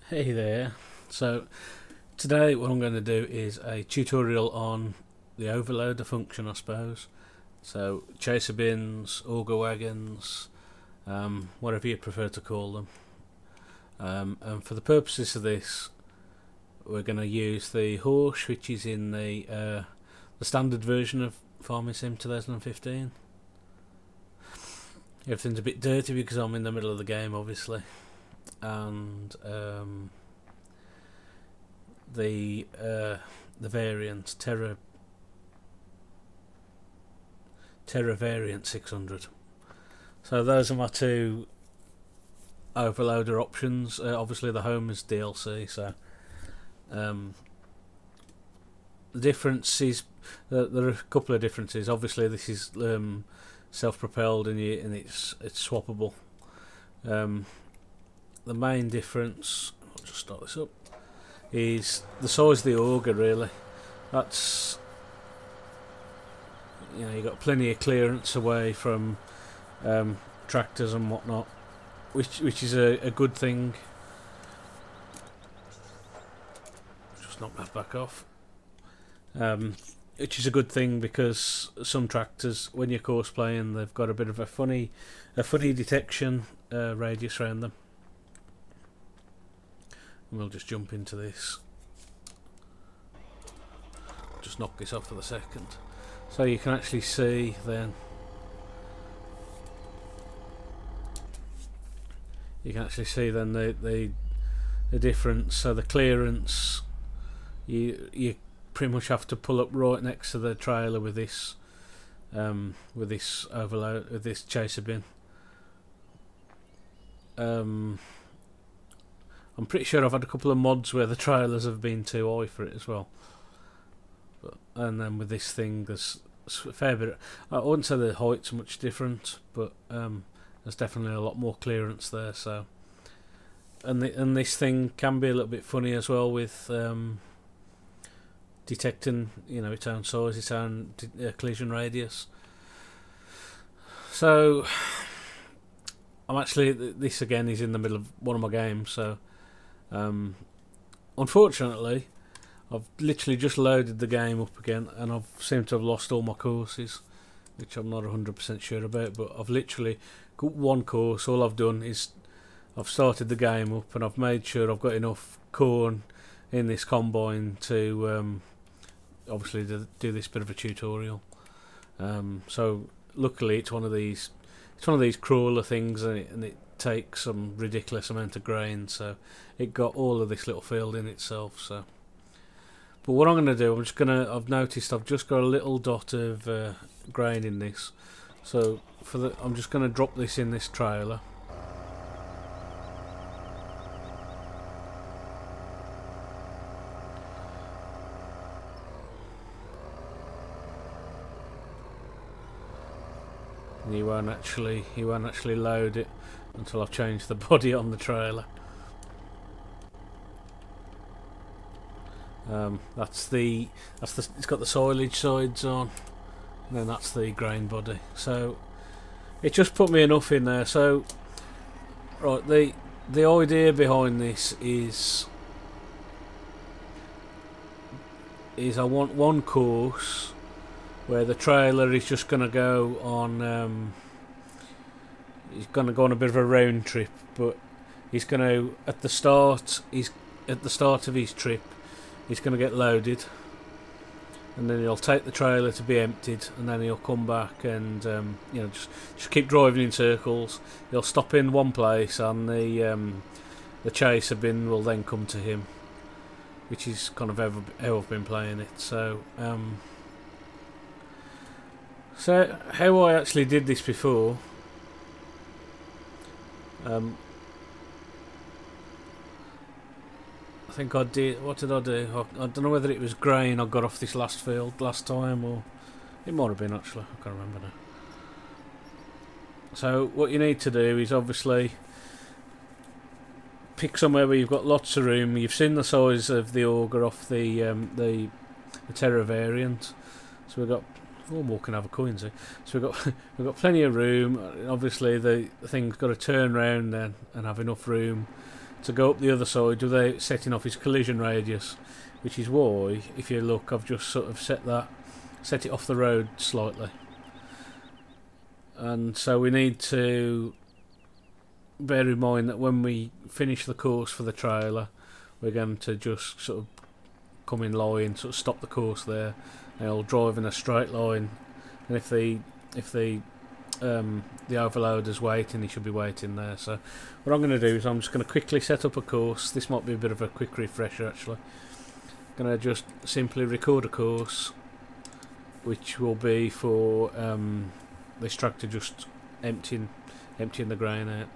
Hey there. So today what I'm going to do is a tutorial on the overloader function, I suppose. So chaser bins, auger wagons, whatever you prefer to call them. And for the purposes of this, we're going to use the horse, which is in the standard version of Farming Sim 2015. Everything's a bit dirty because I'm in the middle of the game, obviously, and the variant Terra Variant 600. So those are my two overloader options. Obviously the home is DLC, so the difference is there are a couple of differences. Obviously this is self-propelled and it's swappable. The main difference, I'll just start this up, is the size of the auger. Really, that's, you've got plenty of clearance away from tractors and whatnot, which is a good thing. Just knock that back off. Which is a good thing because some tractors, when you're course playing, they've got a bit of a funny detection radius around them. And we'll just jump into this. Just knock this off for the second, so you can actually see then. You can actually see then the difference. So the clearance, you pretty much have to pull up right next to the trailer with this overload, with this chaser bin. I'm pretty sure I've had a couple of mods where the trailers have been too high for it as well. And then with this thing, there's a fair bit. I wouldn't say the height's much different, but there's definitely a lot more clearance there. So, and this thing can be a little bit funny as well with detecting, its own size, its own collision radius. So, I'm actually, this again is in the middle of one of my games, so unfortunately I've literally just loaded the game up again and I've seemed to have lost all my courses, which I'm not 100% sure about, but I've literally got one course. All I've done is I've started the game up and I've made sure I've got enough corn in this combine to obviously do this bit of a tutorial. So luckily it's one of these crawler things, and it takes some ridiculous amount of grain, so it got all of this little field in itself. So, but what I'm going to do, I've noticed I've just got a little dot of grain in this, so I'm just going to drop this in this trailer. And he won't actually load it until I've changed the body on the trailer. It's got the silage sides on, and then that's the grain body. So it just put me enough in there. So right, the idea behind this is I want one course where the trailer is just going to go on. He's going to go on a bit of a round trip, but he's going to at the start of his trip, he's going to get loaded, and then he'll take the trailer to be emptied, and then he'll come back and just keep driving in circles. He'll stop in one place, and the chaser bin will then come to him, which is kind of how I've been playing it. So so how I actually did this before, I think I did. What did I do? I don't know whether it was grain I got off this last field last time, or it might have been actually. I can't remember now. So what you need to do is obviously pick somewhere where you've got lots of room. You've seen the size of the auger off the Terra Variant, so we've got. Oh, I'm walking over coins here. So we've got plenty of room. Obviously the thing's got to turn round then and have enough room to go up the other side without setting off his collision radius, which is why, if you look, I've just sort of set it off the road slightly. And so we need to bear in mind that when we finish the course for the trailer, we're going to just sort of come in line, sort of stop the course there, and it'll drive in a straight line. And if the overloader's waiting, he should be waiting there. So what I'm going to do is I'm just going to quickly set up a course. This might be a bit of a quick refresher actually. I'm going to just simply record a course, which will be for this tractor just emptying the grain out.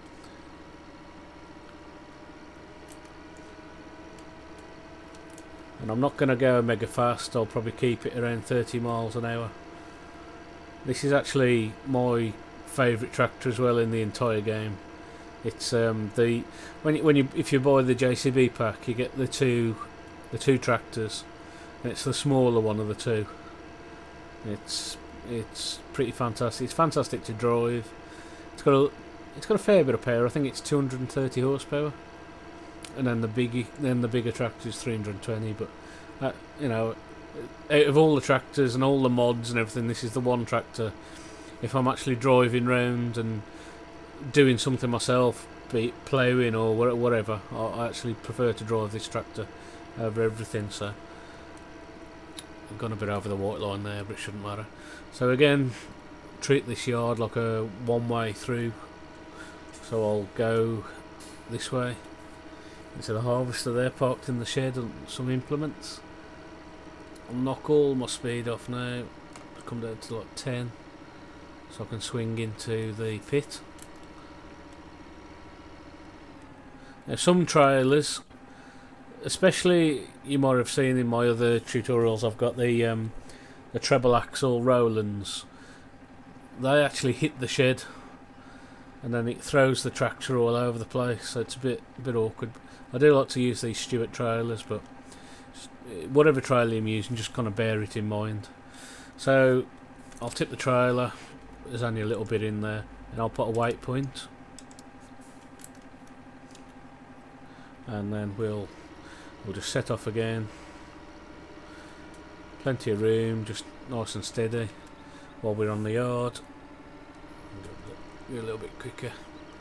And I'm not going to go mega fast. I'll probably keep it around 30 miles an hour. This is actually my favourite tractor as well in the entire game. It's if you buy the JCB pack, you get the two tractors, and it's the smaller one of the two. It's pretty fantastic. It's fantastic to drive. It's got a fair bit of power. I think it's 230 horsepower, and then the bigger tractor is 320. But you know, out of all the tractors and all the mods and everything, this is the one tractor. If I'm actually driving round and doing something myself, be it ploughing or whatever, I actually prefer to drive this tractor over everything. So I've gone a bit over the white line there, but it shouldn't matter. So again, treat this yard like a one-way through. So I'll go this way into the harvester there, parked in the shed, and some implements. I'll knock all my speed off now, come down to like 10, so I can swing into the pit. Now some trailers, especially you might have seen in my other tutorials, I've got the treble axle Rolands. They actually hit the shed, and then it throws the tractor all over the place. So it's a bit awkward. I do like to use these Stewart trailers, but whatever trailer I'm using, just kind of bear it in mind. So I'll tip the trailer. There's only a little bit in there, and I'll put a weight point, and then we'll just set off again. Plenty of room, just nice and steady while we're on the yard. Be a little bit quicker.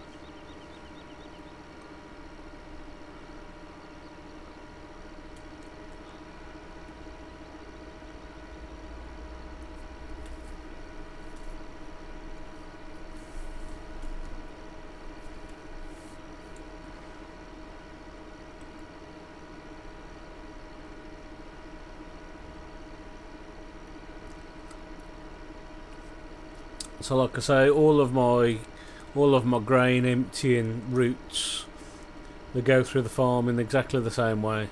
So like I say, all of my grain emptying routes, they go through the farm in exactly the same way,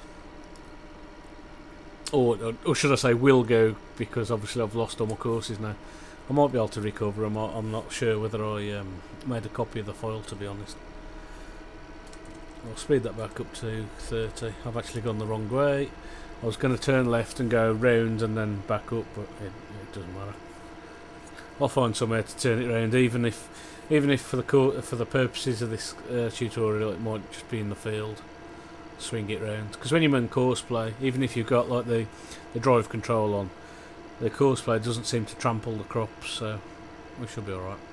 or should I say will go, because obviously I've lost all my courses now. I might be able to recover them. I'm not sure whether I made a copy of the file, to be honest. I'll speed that back up to 30. I've actually gone the wrong way. I was going to turn left and go round and then back up, but it doesn't matter. I'll find somewhere to turn it around, even if for the purposes of this tutorial it might just be in the field. Swing it round, because when you're in Courseplay, even if you've got like the drive control on, the Courseplay doesn't seem to trample the crops, so we should be alright.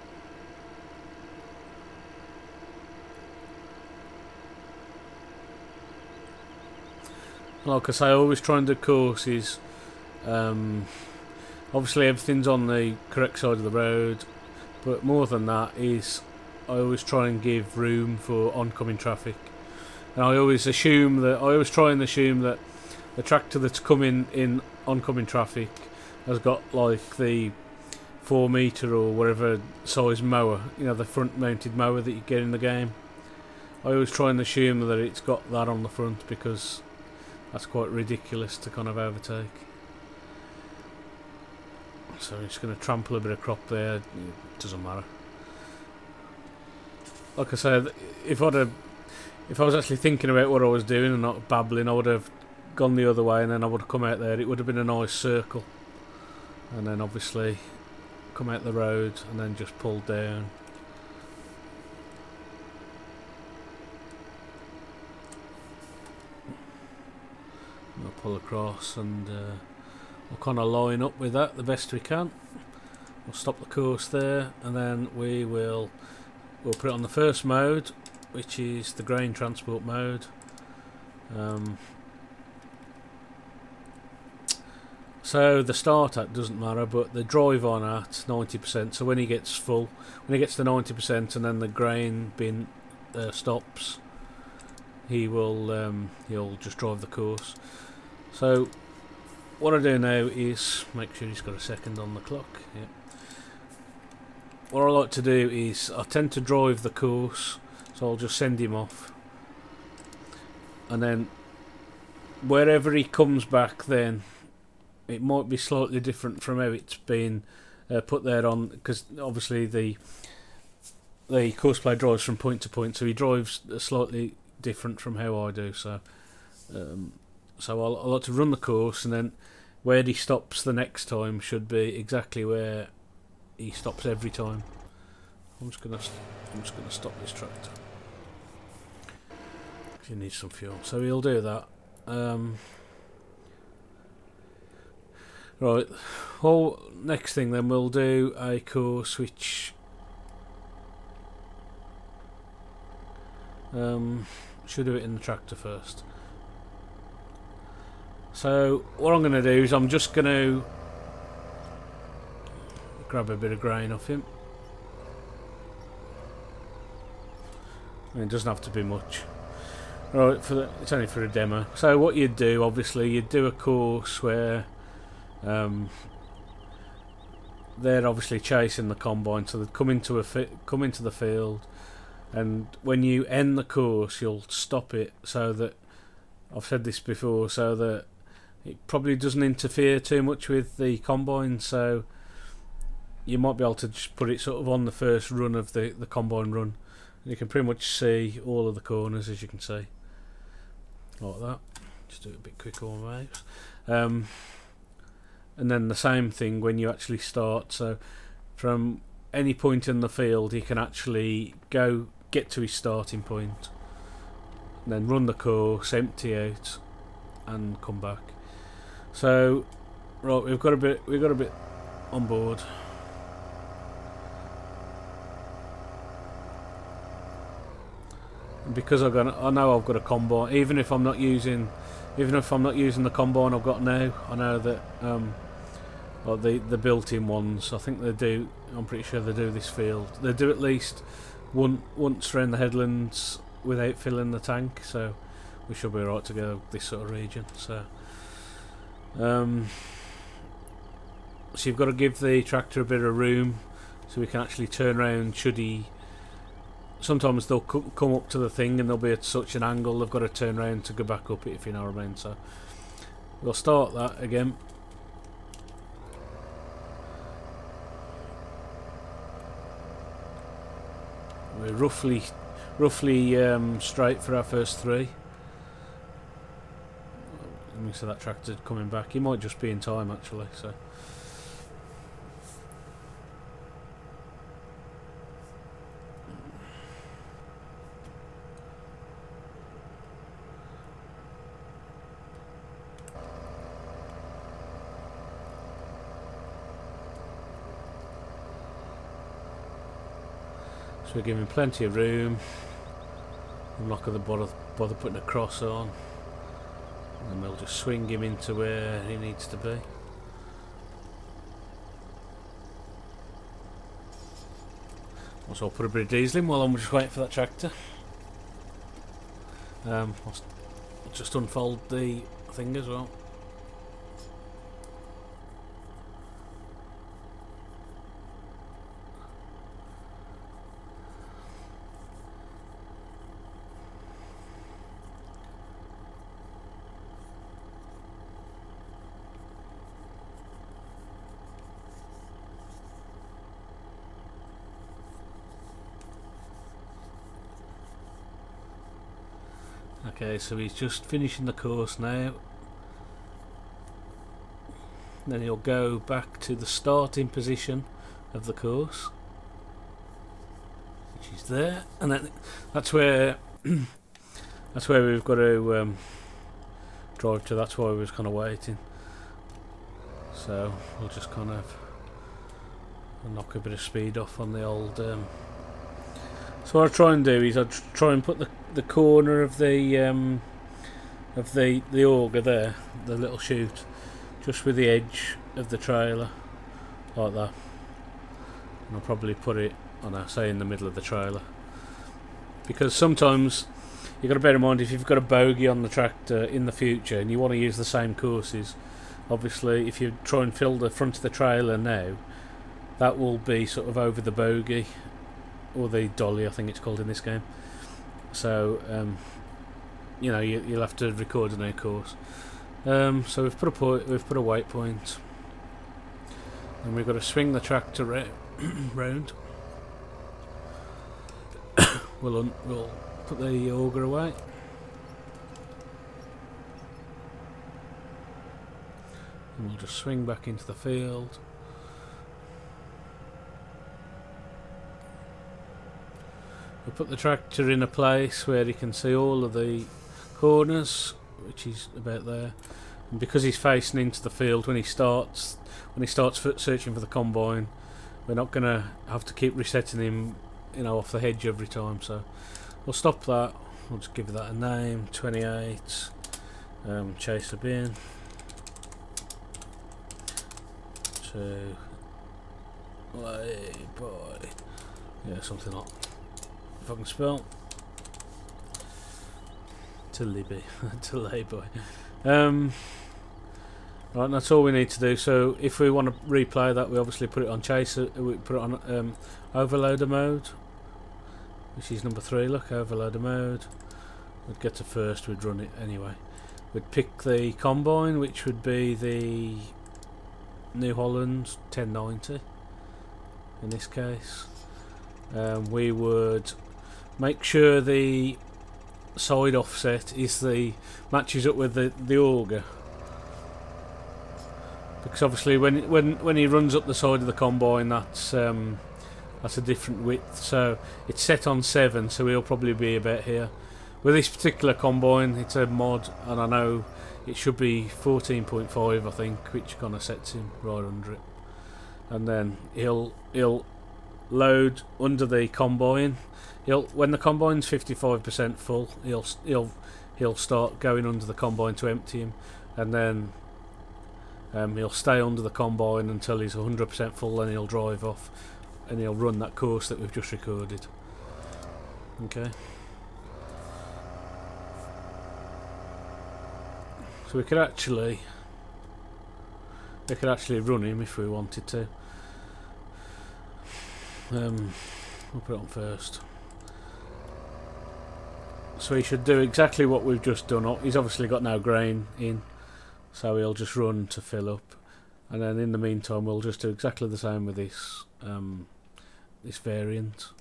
Like I say, I always try and do courses. Obviously everything's on the correct side of the road, but more than that is I always try and give room for oncoming traffic. And I always try and assume that the tractor that's coming in oncoming traffic has got like the 4 metre or whatever size mower, you know, the front mounted mower that you get in the game. I always try and assume that it's got that on the front, because that's quite ridiculous to kind of overtake. So I'm just going to trample a bit of crop there. It doesn't matter. Like I said, if I was actually thinking about what I was doing and not babbling, I would have gone the other way, and then I would have come out there. It would have been a nice circle, and then obviously come out the road and then just pulled down. pull across, and we'll kind of line up with that the best we can. We'll stop the course there, and then we'll put it on the first mode, which is the grain transport mode. So the start at doesn't matter, but the drive on at 90%. So when he gets full, when he gets to 90%, and then the grain bin stops, he'll just drive the course. So what I do now is make sure he's got a second on the clock. Yeah. What I like to do is I tend to drive the course, so I'll just send him off, and then wherever he comes back, then it might be slightly different from how it's been put there on, because obviously the Courseplay drives from point to point, so he drives slightly different from how I do. So I like to run the course, and then where he stops the next time should be exactly where he stops every time. I'm just gonna stop this tractor. He needs some fuel, so he'll do that. Right. Well, next thing then we'll do a course which should do it in the tractor first. So what I'm going to do is I'm just going to grab a bit of grain off him. I mean, it doesn't have to be much. Right, it's only for a demo. So what you'd do, obviously, you'd do a course where they're obviously chasing the combine, so they'd come into the field, and when you end the course, you'll stop it so that, I've said this before, so that it probably doesn't interfere too much with the combine. So you might be able to just put it sort of on the first run of the combine run, and you can pretty much see all of the corners, as you can see, like that. Just do it a bit quicker on my mouse. And then the same thing when you actually start. So from any point in the field, he can actually get to his starting point, and then run the course, empty out, and come back. So right, we've got a bit on board. And because I know I've got a combine, even if I'm not using the combine I've got now, I know that well, the built-in ones, I think they do. I'm pretty sure they do this field. They do at least once around the headlands without filling the tank, so we should be alright to go this sort of region. So, so you've got to give the tractor a bit of room so we can actually turn around. Should he? Sometimes they'll come up to the thing and they'll be at such an angle they've got to turn around to go back up it, if you know what I mean. So we'll start that again. We're roughly straight for our first three. Let me see that tractor coming back. He might just be in time actually. So. So we're giving plenty of room. I'm not going to bother putting a cross on, and then we'll just swing him into where he needs to be. Also, I'll put a bit of diesel in while I'm just waiting for that tractor. I'll just unfold the thing as well. Okay, so he's just finishing the course now. Then he'll go back to the starting position of the course, which is there, and then that's where we've got to drive to. That's why we was kind of waiting. So we'll just kind of knock a bit of speed off on the old. So what I try and do is I try and put the corner of the auger there, the little chute, just with the edge of the trailer, like that. And I'll probably put it, I don't know, say in the middle of the trailer, because sometimes you've got to bear in mind if you've got a bogie on the tractor in the future and you want to use the same courses. Obviously, if you try and fill the front of the trailer now, that will be sort of over the bogie, or the dolly, I think it's called in this game. So, you know, you'll have to record a new course. So we've put a waypoint, and we've got to swing the tractor round. We'll put the auger away. And we'll just swing back into the field. We'll put the tractor in a place where you can see all of the corners, which is about there. And because he's facing into the field when he starts searching for the combine, we're not going to have to keep resetting him, you know, off the hedge every time. So we'll stop that. We'll just give that a name, 28. Chase a bin. To lay boy, yeah, something like, if I can spell, to Libby, to lay boy. Right, that's all we need to do. So if we want to replay that, we obviously put it on chaser. We put it on overloader mode, which is number 3. Look, overloader mode. We'd get to first. We'd run it anyway. We'd pick the combine, which would be the New Holland 1090 in this case. We would make sure the side offset is matches up with the auger, because obviously when he runs up the side of the combine, that's a different width. So it's set on 7, so he'll probably be about here. With this particular combine, it's a mod, and I know it should be 14.5, I think, which kind of sets him right under it. And then he'll load under the combine. When the combine's 55% full, he'll start going under the combine to empty him, and then he'll stay under the combine until he's 100% full. Then he'll drive off, and he'll run that course that we've just recorded. Okay. So we could actually run him if we wanted to. We'll put it on first. So he should do exactly what we've just done. He's obviously got no grain in, so he'll just run to fill up. And then in the meantime, we'll just do exactly the same with this this variant.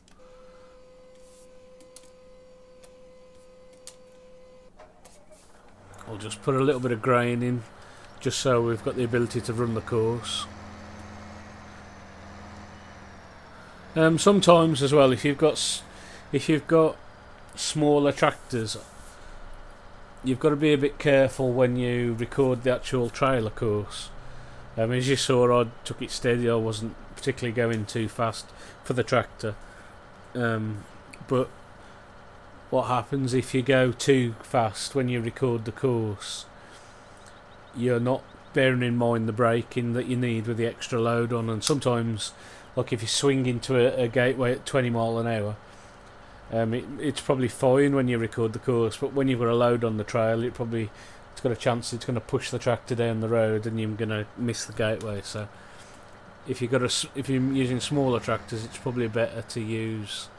I'll just put a little bit of grain in, just so we've got the ability to run the course. Sometimes as well, if you've got smaller tractors, you've got to be a bit careful when you record the actual trailer course. As you saw, I took it steady. I wasn't particularly going too fast for the tractor. But what happens if you go too fast when you record the course? You're not bearing in mind the braking that you need with the extra load on, and sometimes, like if you swing into a gateway at 20 mile an hour, it's probably fine when you record the course, but when you've got a load on the trail, it's got a chance it's going to push the tractor down the road, and you're going to miss the gateway. So if you're using smaller tractors, it's probably better to use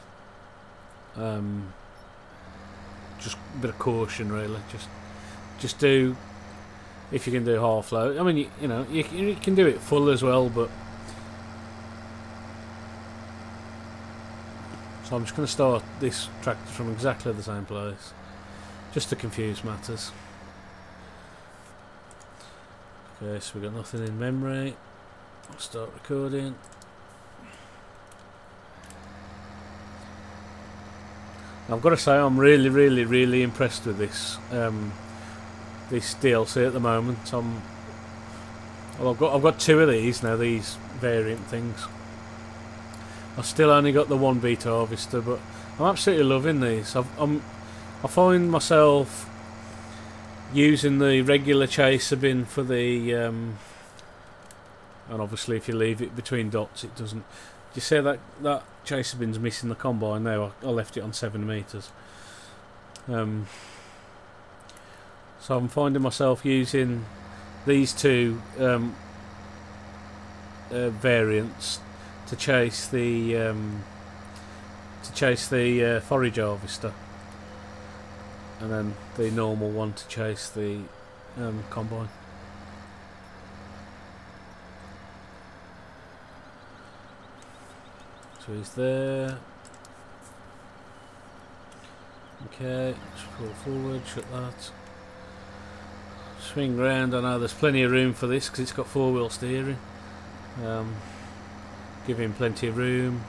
just a bit of caution, really. Just do, if you can do half load. I mean, you can do it full as well, but so I'm just going to start this tractor from exactly the same place, just to confuse matters. Okay, so we've got nothing in memory. I'll start recording. I've got to say, I'm really impressed with this this DLC at the moment. Well, I've got 2 of these now, these variant things. I've still only got the 1 beet harvester, but I'm absolutely loving these. I find myself using the regular chaser bin for the and obviously if you leave it between dots it doesn't. You see that chaser bin's missing the combine now. I left it on 7 meters. So I'm finding myself using these 2 variants to chase the forage harvester, and then the normal one to chase the combine. So he's there. Okay, let's pull forward, shut that. Swing round. I know there's plenty of room for this because it's got 4-wheel steering. Give him plenty of room.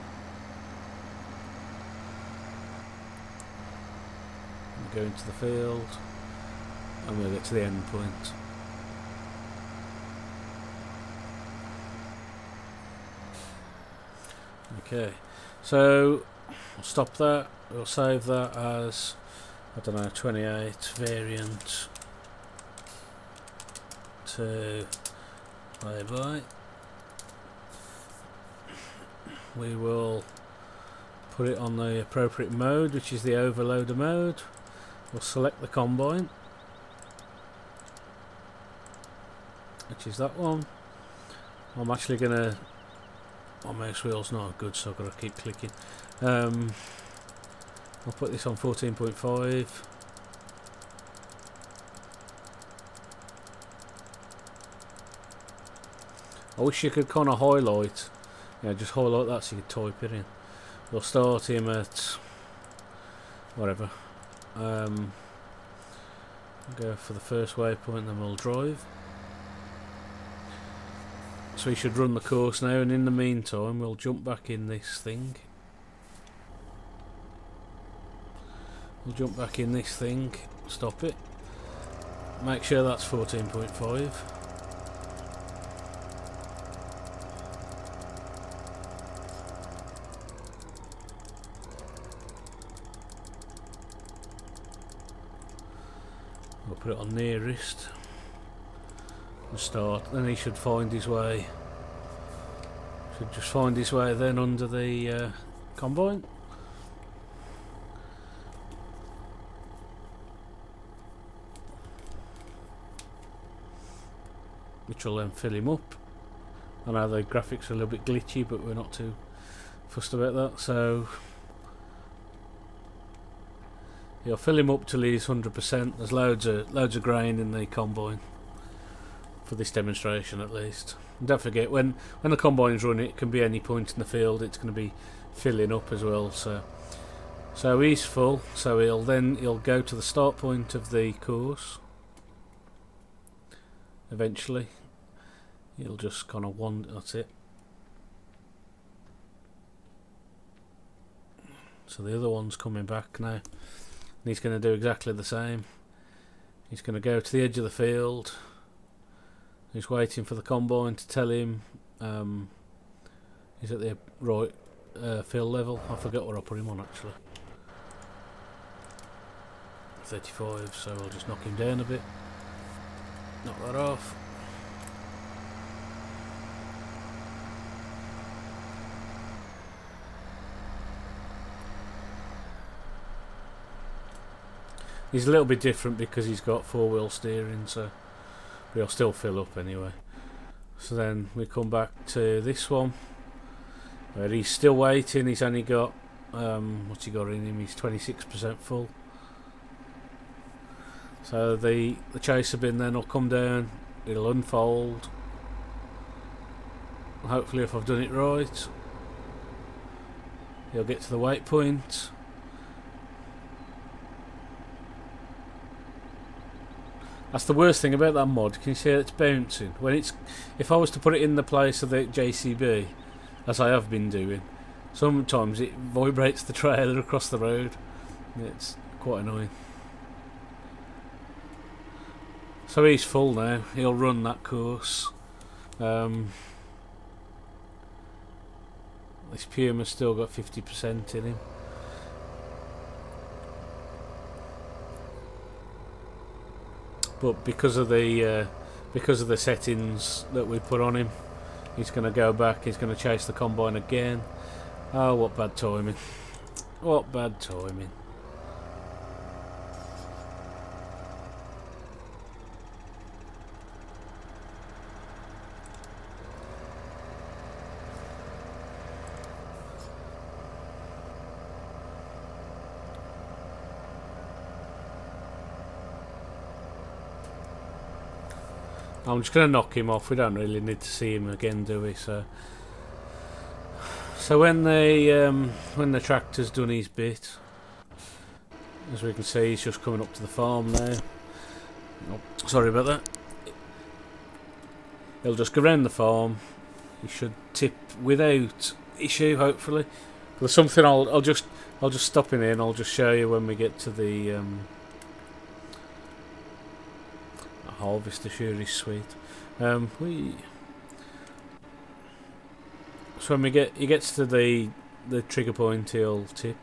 Go into the field and we'll get to the end point. Okay, so I'll stop that. We'll save that as, I don't know, 28 variant to play by. We will put it on the appropriate mode, which is the overloader mode. We'll select the combine, which is that one. I'm actually gonna, my mouse wheel's not good, so I've got to keep clicking. I'll put this on 14.5. I wish you could kind of highlight, just highlight that so you could type it in. We'll start him at whatever. Go for the first waypoint, then we'll drive. So we should run the course now, and in the meantime we'll jump back in this thing. Stop it. Make sure that's 14.5. We'll put it on nearest and start. Then he should find his way. Should just find his way then under the combine. Which will then fill him up. I know the graphics are a little bit glitchy, but we're not too fussed about that. So you'll fill him up till he's 100%. There's loads of grain in the combine for this demonstration, at least. And don't forget, when the combine's running, it can be any point in the field. It's going to be filling up as well. So he's full. So he'll go to the start point of the course. Eventually, he'll just kind of wander. That's it. So the other one's coming back now. And he's going to do exactly the same. He's going to go to the edge of the field. He's waiting for the combine to tell him he's at the right field level. I forgot what I put him on actually. 35, so I'll just knock him down a bit. Knock that off. He's a little bit different because he's got 4-wheel steering, so he'll still fill up anyway. So then we come back to this one where he's still waiting. He's only got what's he got in him? He's 26% full. So the chaser bin then will come down, it'll unfold. Hopefully, if I've done it right, he'll get to the waypoint. That's the worst thing about that mod. Can you see it's bouncing? If I was to put it in the place of the JCB, as I have been doing, sometimes it vibrates the trailer across the road. It's quite annoying. So he's full now. He'll run that course. This Puma's still got 50% in him. But because of the settings that we put on him, he's going to go back. He's going to chase the combine again. Oh, what bad timing! What bad timing! I'm just going to knock him off. We don't really need to see him again, do we? So when the tractor's done his bit, as we can see, he's just coming up to the farm now. Oh, sorry about that. He'll just go around the farm. He should tip without issue, hopefully. There's something I'll just stop in here and I'll just show you when we get to the harvester. Sure is sweet. So when he gets to the trigger point, he'll tip.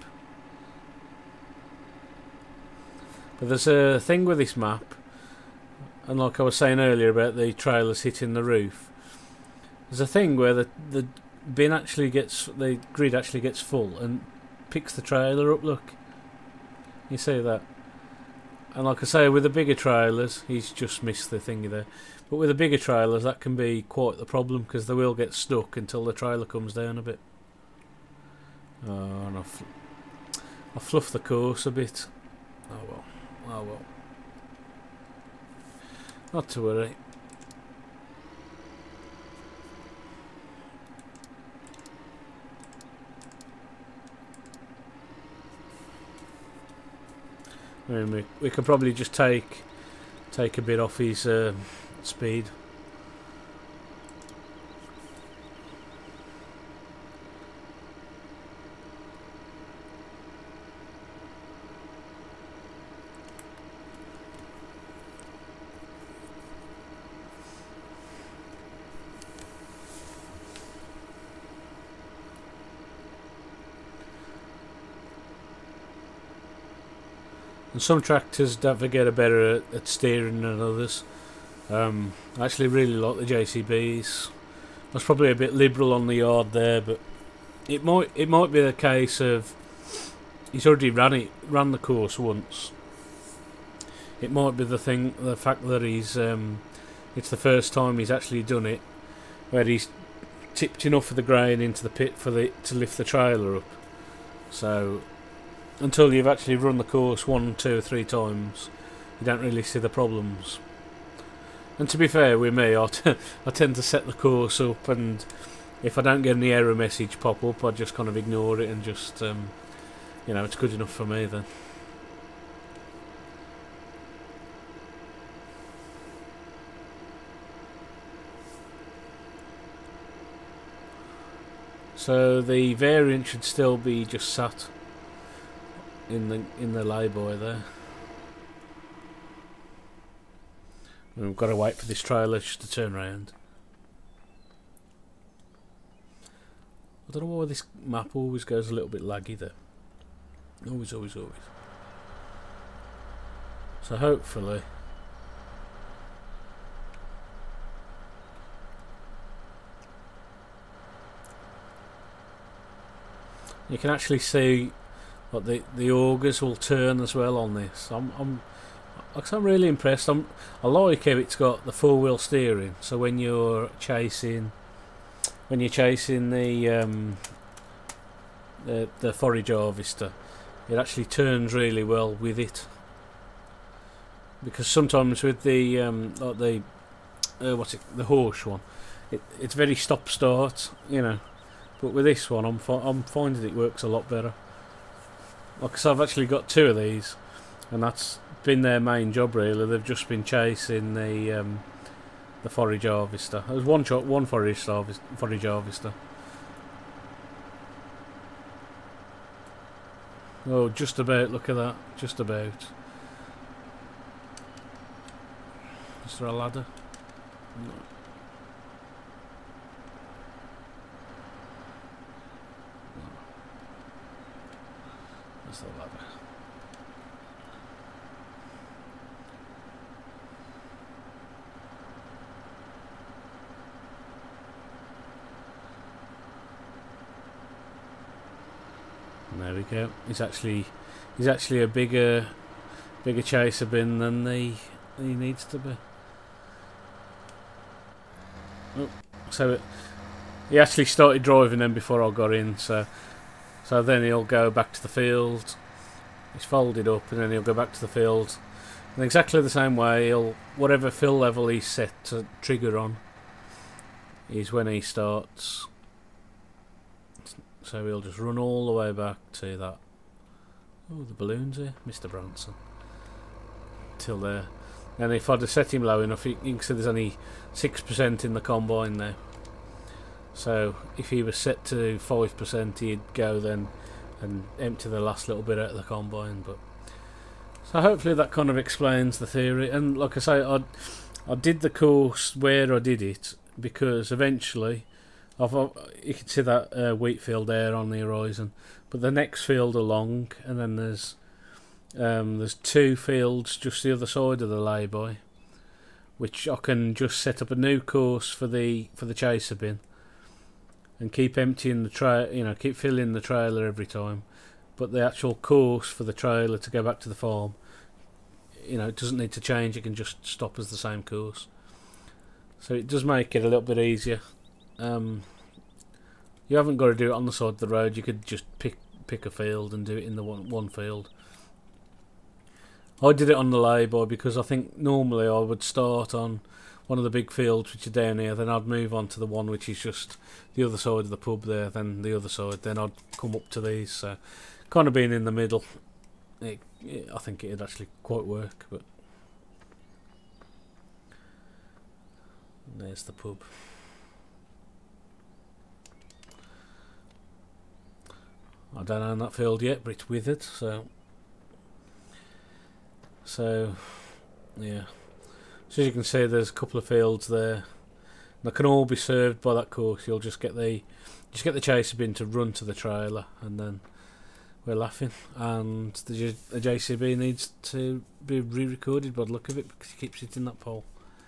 But there's a thing with this map, and like I was saying earlier about the trailers hitting the roof, there's a thing where the bin actually gets, the grid actually gets full and picks the trailer up. Look, you see that? And like I say, with the bigger trailers, he's just missed the thingy there. But with the bigger trailers, that can be quite the problem because they will get stuck until the trailer comes down a bit. Oh, and I fluff the course a bit. Oh well. Oh well. Not to worry. I mean, we could probably just take a bit off his speed. And some tractors, don't forget, are better at steering than others. I actually really like the JCBs. I was probably a bit liberal on the yard there, but it might be the case of he's already ran the course once. It might be the fact that he's it's the first time he's actually done it, where he's tipped enough of the grain into the pit to lift the trailer up. So until you've actually run the course 1, 2 or 3 times, you don't really see the problems. And to be fair with me, I tend to set the course up, and if I don't get any error message pop up, I just kind of ignore it and just, you know, it's good enough for me then. So the variant should still be just sat in the lay-by there. And we've got to wait for this trailer just to turn around. I don't know why this map always goes a little bit laggy there. Always. So hopefully you can actually see what the augers will turn as well on this. I'm really impressed. I like how it's got the 4-wheel steering. So when you're chasing the forage harvester, it actually turns really well with it. Because sometimes with the like the horse one, it's very stop-start, you know. But with this one, I'm finding it works a lot better. Like I said, I've actually got 2 of these, and that's been their main job really. They've just been chasing the forage harvester. There's one forage harvester. Oh, just about. Look at that, just about. Is there a ladder? No. There's the ladder. And there we go. He's actually a bigger chaser bin than he needs to be. Oh, so he actually started driving them before I got in, so then he'll go back to the field. He's folded up, and then he'll go back to the field. In exactly the same way, he'll whatever fill level he's set to trigger on is when he starts. So he'll just run all the way back to that. Oh, the balloons here, Mr. Branson. Till there. And if I'd have set him low enough, you can see there's only 6% in the combine now. So if he was set to 5%, he'd go then and empty the last little bit out of the combine. But so hopefully that kind of explains the theory. And like I say, I did the course where I did it because eventually, you can see that wheat field there on the horizon. But the next field along, and then there's 2 fields just the other side of the lay-by, which I can just set up a new course for the chaser bin, and keep emptying the keep filling the trailer every time. But the actual course for the trailer to go back to the farm, it doesn't need to change. It can just stop as the same course. So it does make it a little bit easier. You haven't got to do it on the side of the road. You could just pick a field and do it in the one field. I did it on the lay-by because I think normally I would start on one of the big fields which are down here, then I'd move on to the one which is just the other side of the pub there, then the other side, then I'd come up to these. So kind of being in the middle, I think it'd actually quite work. But there's the pub. I don't own that field yet, but it's withered, so yeah. So as you can see, there's a couple of fields there. And they can all be served by that course. You'll just get the chaser bin to run to the trailer, and then we're laughing. And the JCB needs to be re-recorded by the look of it because he keeps hitting that pole.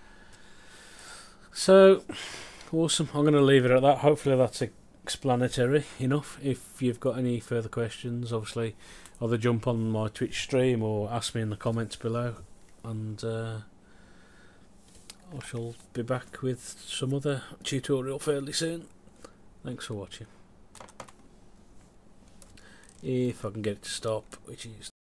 So awesome. I'm going to leave it at that. Hopefully that's explanatory enough. If you've got any further questions, obviously either jump on my Twitch stream or ask me in the comments below, and I shall be back with some other tutorial fairly soon. Thanks for watching. If I can get it to stop, which is